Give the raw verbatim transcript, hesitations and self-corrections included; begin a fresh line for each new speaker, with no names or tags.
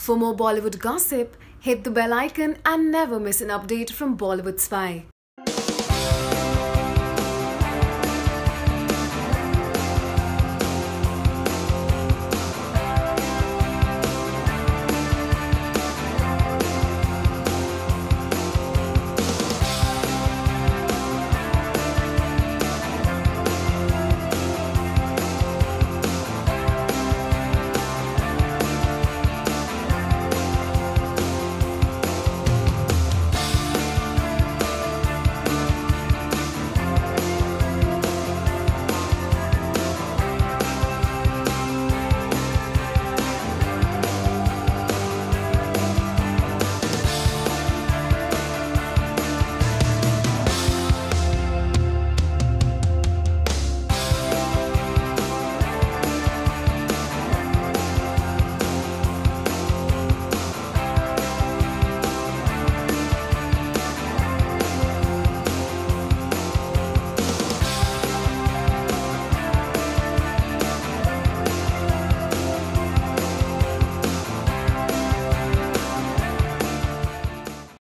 For more Bollywood gossip, hit the bell icon and never miss an update from Bollywood Spy.